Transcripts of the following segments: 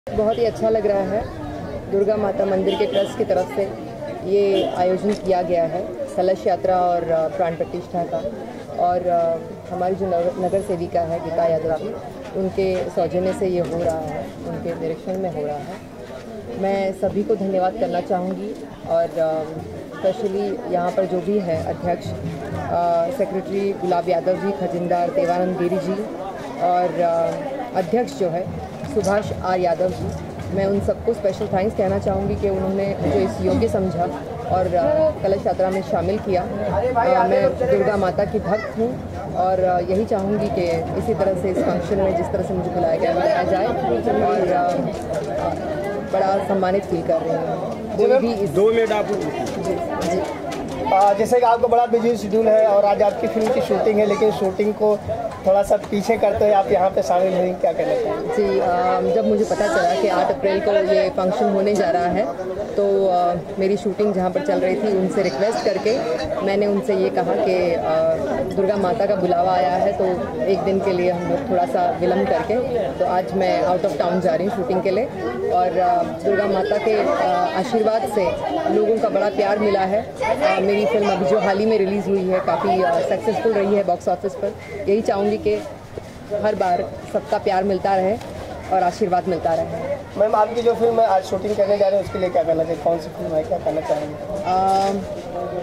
बहुत ही अच्छा लग रहा है। दुर्गा माता मंदिर के ट्रस्ट की तरफ से ये आयोजन किया गया है कलश यात्रा और प्राण प्रतिष्ठा का, और हमारी जो नगर सेविका है गीता यादव जी, उनके सौजन्य से ये हो रहा है, उनके निरीक्षण में हो रहा है। मैं सभी को धन्यवाद करना चाहूँगी, और स्पेशली यहाँ पर जो भी है अध्यक्ष सेक्रेटरी गुलाब यादव जी, खजिंदार देवानंद गिरी जी, और अध्यक्ष जो है सुभाष आर यादव जी, मैं उन सबको स्पेशल थैंक्स कहना चाहूँगी कि उन्होंने मुझे इस योग्य समझा और कलश यात्रा में शामिल किया। मैं दुर्गा माता की भक्त हूँ और यही चाहूँगी कि इसी तरह से इस फंक्शन में जिस तरह से मुझे बुलाया गया बुलाया जाए, और बड़ा सम्मानित फील कर रही हूँ। कोई भी इस 2 मिनट आप जी जैसे कि आपका बड़ा बिजी शेड्यूल है और आज आपकी फिल्म की शूटिंग है, लेकिन शूटिंग को थोड़ा सा पीछे करते हुए आप यहाँ पे शामिल हुई, क्या कहना चाहिए? जी, जब मुझे पता चला कि 8 अप्रैल को ये फंक्शन होने जा रहा है, तो मेरी शूटिंग जहाँ पर चल रही थी उनसे रिक्वेस्ट करके मैंने उनसे ये कहा कि दुर्गा माता का बुलावा आया है, तो एक दिन के लिए हम लोग थोड़ा सा विलम्ब करके, तो आज मैं आउट ऑफ टाउन जा रही हूँ शूटिंग के लिए। और दुर्गा माता के आशीर्वाद से लोगों का बड़ा प्यार मिला है। मेरी फिल्म अभी जो हाल ही में रिलीज़ हुई है काफ़ी सक्सेसफुल रही है बॉक्स ऑफिस पर। यही चाहूँगी कि हर बार सबका प्यार मिलता रहे और आशीर्वाद मिलता रहे। मैम, आपकी जो फिल्म आज शूटिंग करने जा रहे हैं उसके लिए क्या करना चाहिए? कौन सी फिल्म है, क्या करना चाहेंगे?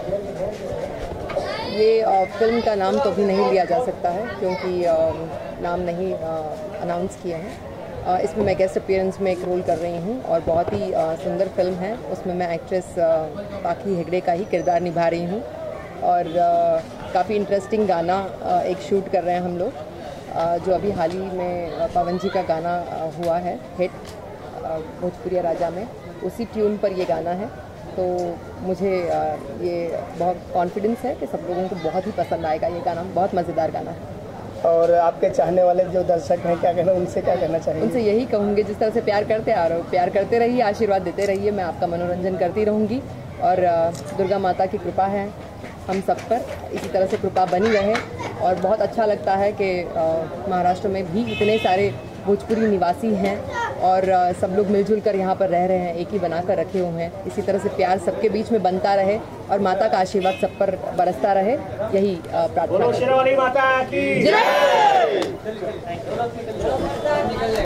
ये फिल्म का नाम तो अभी नहीं लिया जा सकता है क्योंकि नाम नहीं अनाउंस किया है। इसमें मैं गेस्ट अपीयरेंस में एक रोल कर रही हूँ और बहुत ही सुंदर फिल्म है। उसमें मैं एक्ट्रेस पाखी हेगड़े का ही किरदार निभा रही हूँ, और काफ़ी इंटरेस्टिंग गाना एक शूट कर रहे हैं हम लोग, जो अभी हाल ही में पवन जी का गाना हुआ है हिट भोजपुरिया राजा में, उसी ट्यून पर ये गाना है। तो मुझे ये बहुत कॉन्फिडेंस है कि सब लोगों को बहुत ही पसंद आएगा। ये गाना बहुत मज़ेदार गाना है। और आपके चाहने वाले जो दर्शक हैं, क्या कहना, उनसे क्या कहना चाहिए? उनसे यही कहूँगी, जिस तरह से प्यार करते आ रहे हो, प्यार करते रहिए, आशीर्वाद देते रहिए। मैं आपका मनोरंजन करती रहूँगी, और दुर्गा माता की कृपा है हम सब पर, इसी तरह से कृपा बनी रहे। और बहुत अच्छा लगता है कि महाराष्ट्र में भी इतने सारे भोजपुरी निवासी हैं और सब लोग मिलजुल कर यहाँ पर रह रहे हैं, एक ही बनाकर रखे हुए हैं। इसी तरह से प्यार सबके बीच में बनता रहे और माता का आशीर्वाद सब पर बरसता रहे, यही प्रार्थना।